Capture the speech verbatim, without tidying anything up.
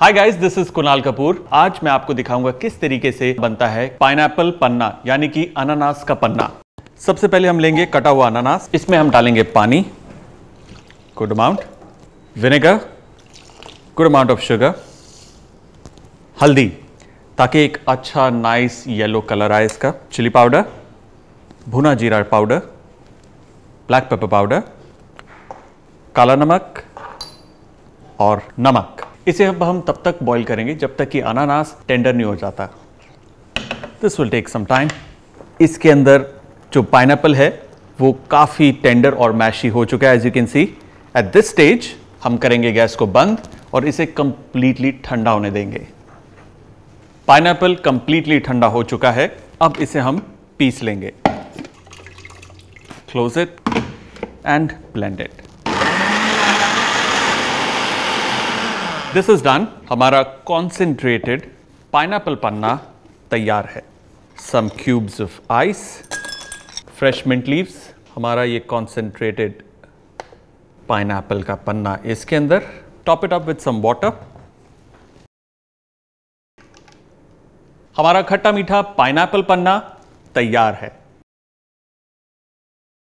Hi guys, this is Kunal Kapoor. आज मैं आपको दिखाऊंगा किस तरीके से बनता है पाइनएप्पल पन्ना यानी कि अनानास का पन्ना। सबसे पहले हम लेंगे कटा हुआ अनानास, इसमें हम डालेंगे पानी, good amount, vinegar, good amount of sugar, हल्दी ताकि एक अच्छा नाइस येलो कलर आए इसका, चिली पाउडर, भुना जीरा पाउडर, ब्लैक पेपर पाउडर, काला नमक और नमक। इसे अब हम तब तक बॉईल करेंगे जब तक कि अनानास टेंडर नहीं हो जाता। This will take some time. इसके अंदर जो पाइनएप्पल है वो काफ़ी टेंडर और मैशी हो चुका है, as you can see. At this stage हम करेंगे गैस को बंद और इसे कंप्लीटली ठंडा होने देंगे। पाइनएप्पल कंप्लीटली ठंडा हो चुका है, अब इसे हम पीस लेंगे। Close it and blend it. This is done. हमारा कॉन्सेंट्रेटेड पाइनएप्पल पन्ना तैयार है। Some cubes of ice, fresh mint leaves, हमारा ये कॉन्सेंट्रेटेड पाइनएप्पल का पन्ना इसके अंदर। Top it up with some water. हमारा खट्टा मीठा पाइनएप्पल पन्ना तैयार है।